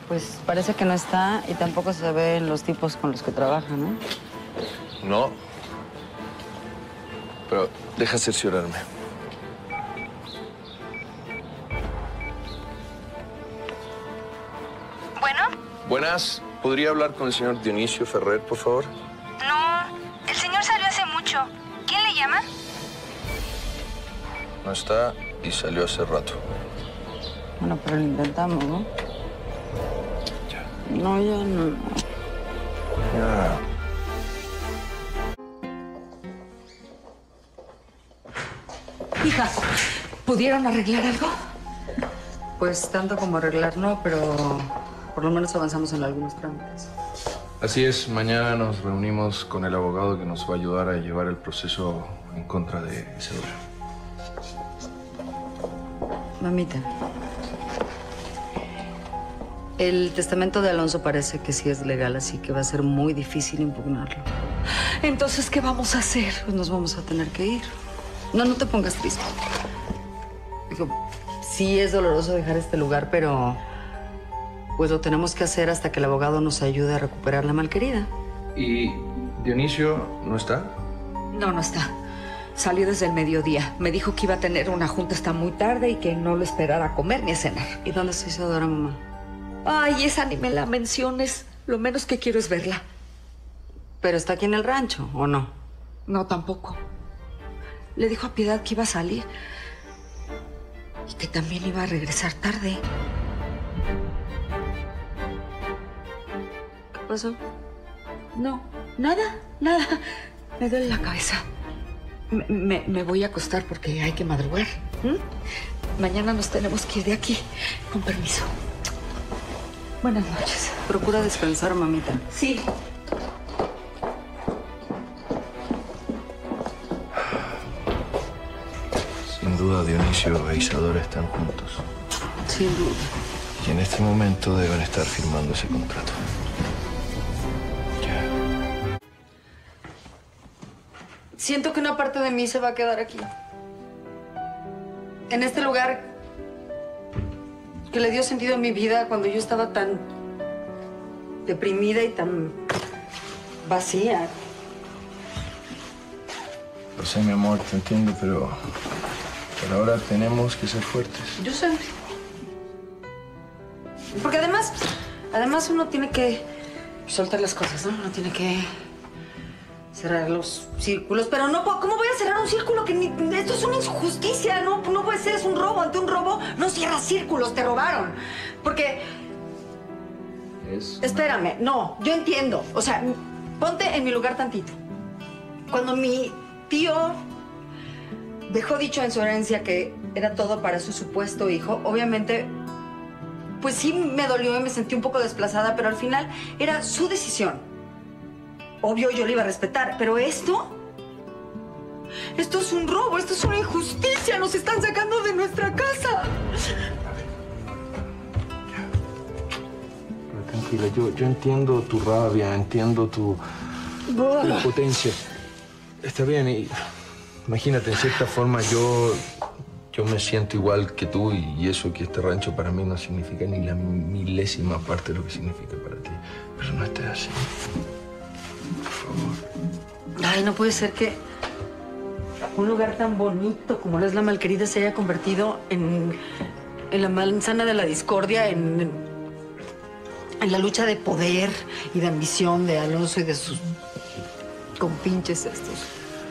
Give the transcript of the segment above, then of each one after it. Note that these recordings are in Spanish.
Pues parece que no está y tampoco se ve en los tipos con los que trabaja, ¿no? No. Pero deja cerciorarme. ¿Bueno? Buenas. ¿Podría hablar con el señor Dionisio Ferrer, por favor? No, el señor salió hace mucho. ¿Quién le llama? No está y salió hace rato. Bueno, pero lo intentamos, ¿no? Ya. No, ya no. Ya. Hija, ¿pudieron arreglar algo? Pues tanto como arreglar, no, pero por lo menos avanzamos en algunos trámites. Así es, mañana nos reunimos con el abogado que nos va a ayudar a llevar el proceso en contra de Isadora. Mamita, el testamento de Alonso parece que sí es legal, así que va a ser muy difícil impugnarlo. Entonces, ¿qué vamos a hacer? Pues nos vamos a tener que ir. No te pongas triste. Digo, sí es doloroso dejar este lugar, pero pues lo tenemos que hacer hasta que el abogado nos ayude a recuperar la malquerida. ¿Y Dionisio no está? No, no está. Salió desde el mediodía. Me dijo que iba a tener una junta hasta muy tarde y que no lo esperara a comer ni a cenar. ¿Y dónde está Isadora, mamá? Ay, esa ni me la menciones. Lo menos que quiero es verla. ¿Pero está aquí en el rancho o no? No, tampoco. Le dijo a Piedad que iba a salir y que también iba a regresar tarde. ¿Qué pasó? No, nada. Me duele la cabeza. Me voy a acostar porque hay que madrugar. Mañana nos tenemos que ir de aquí. Con permiso. Buenas noches. Procura descansar, mamita. Sí. Sin duda, Dionisio e Isadora están juntos. Sin duda. Y en este momento deben estar firmando ese contrato. Ya. Siento que una parte de mí se va a quedar aquí. En este lugar que le dio sentido a mi vida cuando yo estaba tan deprimida y tan vacía. Lo sé, mi amor, te entiendo, pero ahora tenemos que ser fuertes. Yo sé. Porque además uno tiene que soltar las cosas, ¿no? Uno tiene que cerrar los círculos. Pero no, ¿cómo voy a cerrar un círculo? Esto es una injusticia, ¿no? No puede ser, es un robo. Ante un robo no cierras círculos, te robaron. Porque... Espérame, no, yo entiendo. O sea, ponte en mi lugar tantito. Cuando mi tío dejó dicho en su herencia que era todo para su supuesto hijo, obviamente, pues sí me dolió y me sentí un poco desplazada, pero al final era su decisión. Obvio, yo le iba a respetar, pero esto es un robo, esto es una injusticia, nos están sacando de nuestra casa. Tranquila, yo entiendo tu rabia, entiendo tu impotencia. Está bien, y imagínate, en cierta forma yo me siento igual que tú y eso que este rancho para mí no significa ni la milésima parte de lo que significa para ti. Pero no estés así. Por favor. Ay, no puede ser que un lugar tan bonito como lo es la Malquerida se haya convertido en la manzana de la discordia, en la lucha de poder y de ambición de Alonso y de sus compinches estos.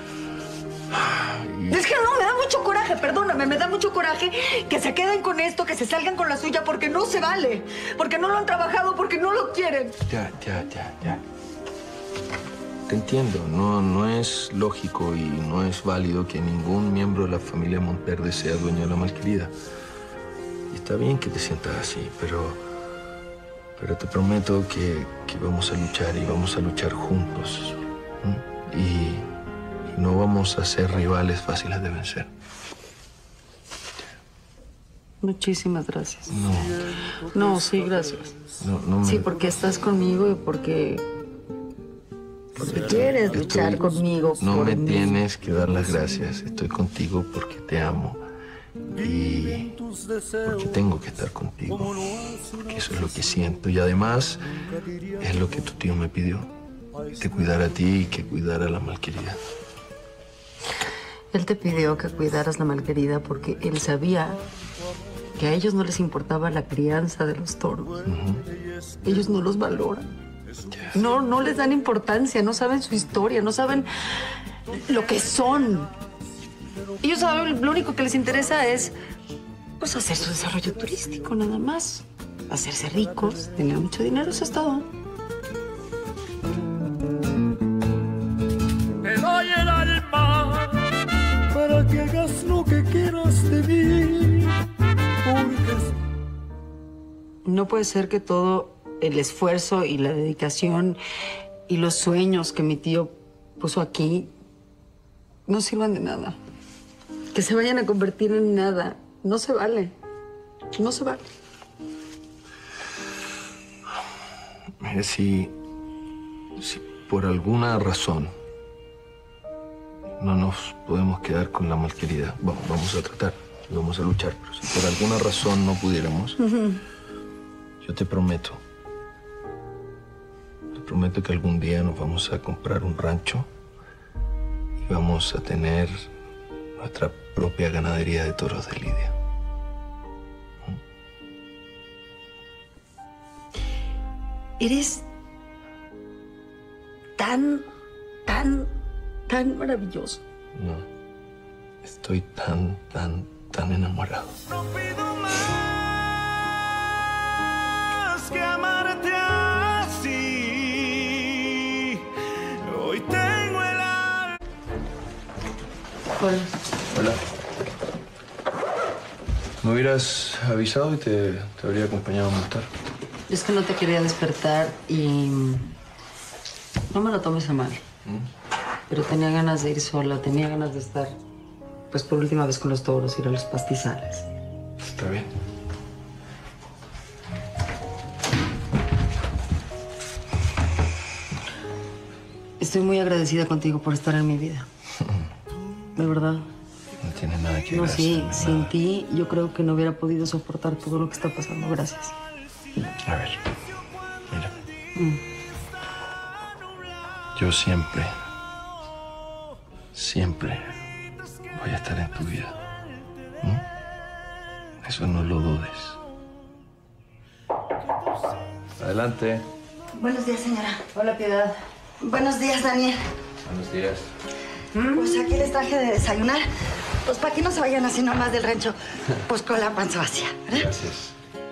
Es que no, me da mucho coraje, perdóname, me da mucho coraje que se queden con esto, que se salgan con la suya, porque no se vale, porque no lo han trabajado, porque no lo quieren. Ya. Te entiendo, no es lógico y no es válido que ningún miembro de la familia Monterde sea dueño de la Malquerida. Y está bien que te sientas así, pero te prometo que vamos a luchar y vamos a luchar juntos. Y no vamos a ser rivales fáciles de vencer. Muchísimas gracias. No. No, sí, gracias. No me... Sí, porque estás conmigo y porque quieres luchar conmigo. No por me mí. tienes que dar las gracias. Estoy contigo porque te amo Y porque tengo que estar contigo, porque eso es lo que siento. Y además es lo que tu tío me pidió, que te cuidara a ti y que cuidara a la malquerida. Él te pidió que cuidaras la malquerida porque él sabía que a ellos no les importaba la crianza de los toros. Ellos no los valoran. No les dan importancia, no saben su historia, no saben lo que son. Ellos saben, lo único que les interesa es pues hacer su desarrollo turístico, nada más. Hacerse ricos, tener mucho dinero, eso es todo. Te doy el alma para que hagas lo que quieras de mí. Porque... No puede ser que todo el esfuerzo y la dedicación y los sueños que mi tío puso aquí no sirvan de nada. Que se vayan a convertir en nada. No se vale. No se vale. Mira, si por alguna razón no nos podemos quedar con la malquerida, vamos a tratar, vamos a luchar, pero si por alguna razón no pudiéramos, yo te prometo que algún día nos vamos a comprar un rancho y vamos a tener nuestra propia ganadería de toros de lidia. Eres tan maravilloso. No, estoy tan enamorado. No pido más que amarte así. Hoy tengo el alma. Hola. Hola. Me hubieras avisado y te habría acompañado a montar. Es que no te quería despertar y no me lo tomes a mal. Pero tenía ganas de ir sola, tenía ganas de estar, pues por última vez con los toros, ir a los pastizales. Está bien. Estoy muy agradecida contigo por estar en mi vida. De verdad. No tiene nada que ver. No, sí, sin ti yo creo que no hubiera podido soportar todo lo que está pasando. Gracias. A ver, mira. Yo siempre voy a estar en tu vida. Eso no lo dudes. Adelante. Buenos días, señora. Hola, Piedad. Buenos días, Daniel. Buenos días. Pues aquí les traje de desayunar. Pues para que no se vayan así nomás del rancho, pues con la panza vacía, ¿verdad? Gracias.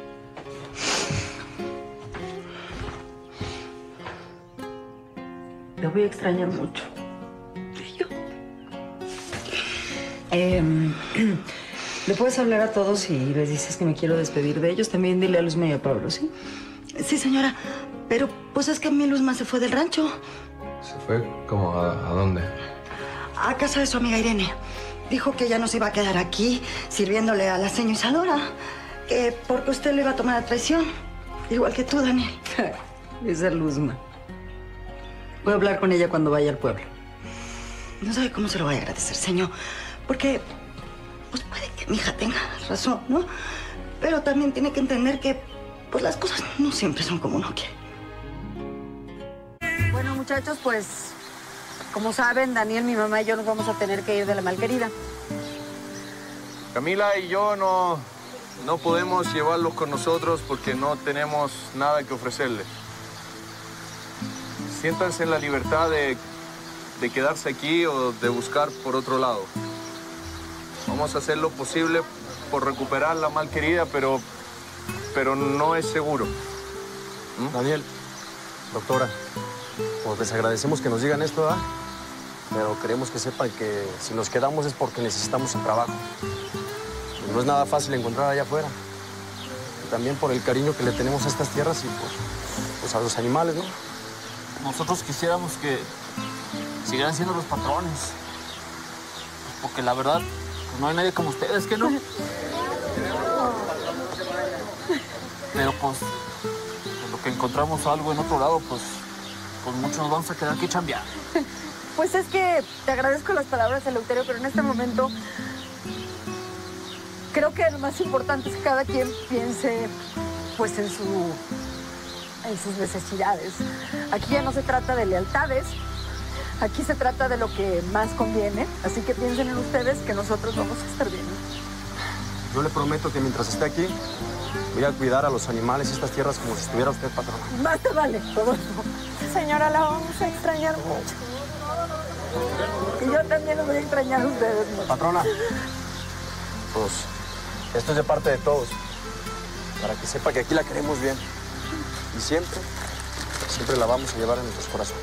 Te voy a extrañar mucho. Yo. Le puedes hablar a todos y les dices que me quiero despedir de ellos. También dile a Luzma y a Pablo, ¿sí? Sí, señora. Pero pues es que mi Luzma se fue del rancho. ¿Se fue? ¿Cómo? ¿A dónde? A casa de su amiga Irene. Dijo que ya no se iba a quedar aquí sirviéndole a la señora Isadora. Que porque usted le iba a tomar a traición. Igual que tú, Daniel. Esa Luzma. Voy a hablar con ella cuando vaya al pueblo. No sabe cómo se lo voy a agradecer, señor. Porque, pues puede que mi hija tenga razón, ¿no? Pero también tiene que entender que, pues las cosas no siempre son como uno quiere. Bueno, muchachos, pues, como saben, Daniel, mi mamá y yo nos vamos a tener que ir de la malquerida. Camila y yo no podemos llevarlos con nosotros porque no tenemos nada que ofrecerles. Siéntanse en la libertad de quedarse aquí o de buscar por otro lado. Vamos a hacer lo posible por recuperar la malquerida, pero no es seguro. Daniel, doctora, pues les agradecemos que nos digan esto, ¿verdad? Pero queremos que sepan que si nos quedamos es porque necesitamos el trabajo. Pues no es nada fácil encontrar allá afuera. Y también por el cariño que le tenemos a estas tierras y pues a los animales, ¿no? Nosotros quisiéramos que siguieran siendo los patrones. Porque la verdad, pues no hay nadie como ustedes, ¿que no? Pero pues, en lo que encontramos algo en otro lado, pues muchos nos vamos a quedar aquí chambeando. Pues es que te agradezco las palabras, Eleuterio, pero en este momento creo que lo más importante es que cada quien piense, pues, en sus necesidades. Aquí ya no se trata de lealtades, aquí se trata de lo que más conviene. Así que piensen en ustedes que nosotros vamos a estar bien. Yo le prometo que mientras esté aquí, voy a cuidar a los animales y estas tierras como si estuviera usted, patrona. Más te vale, Rodolfo. Señora, la vamos a extrañar mucho. Y yo también los voy a extrañar a ustedes mucho. Patrona, pues esto es de parte de todos, para que sepa que aquí la queremos bien. Y siempre la vamos a llevar en nuestros corazones.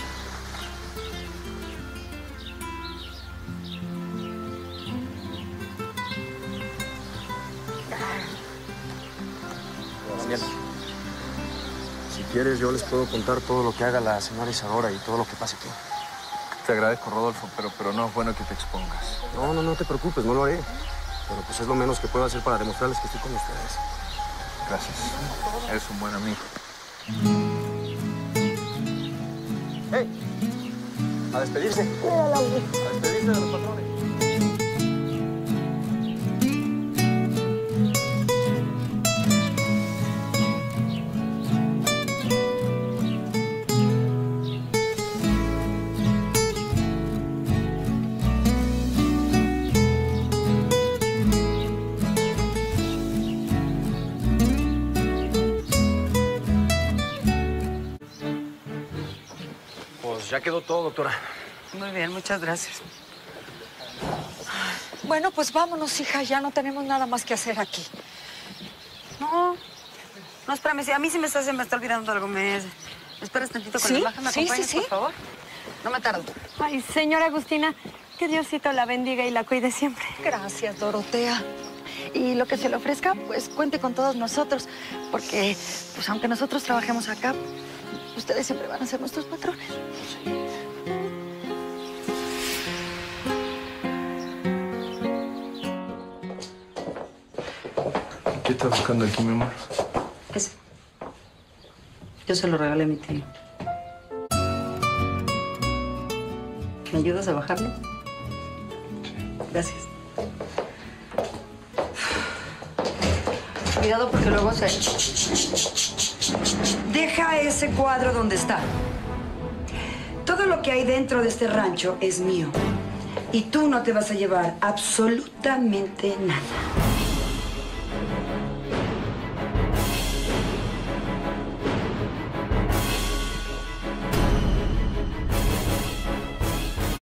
Daniel, si quieres, yo les puedo contar todo lo que haga la señora Isadora y todo lo que pase aquí. Te agradezco, Rodolfo, pero no es bueno que te expongas. No te preocupes, no lo haré. Pero pues es lo menos que puedo hacer para demostrarles que estoy con ustedes. Gracias. Eres un buen amigo. ¡Hey! A despedirse. A despedirse de los patrones. Ya quedó todo, doctora. Muy bien, muchas gracias. Bueno, pues vámonos, hija. Ya no tenemos nada más que hacer aquí. No, espérame. A mí se me está olvidando algo. ¿Me esperas tantito con la baja? ¿Me acompañas, por favor? No me tardo. Ay, señora Agustina, que Diosito la bendiga y la cuide siempre. Gracias, Dorotea. Y lo que se le ofrezca, pues cuente con todos nosotros. Porque, pues aunque nosotros trabajemos acá, ustedes siempre van a ser nuestros patrones. ¿Qué estás buscando aquí, mi amor? Ese. Yo se lo regalé a mi tío. ¿Me ayudas a bajarlo? Sí. Gracias. Cuidado porque luego se... Deja ese cuadro donde está. Todo lo que hay dentro de este rancho es mío. Y tú no te vas a llevar absolutamente nada.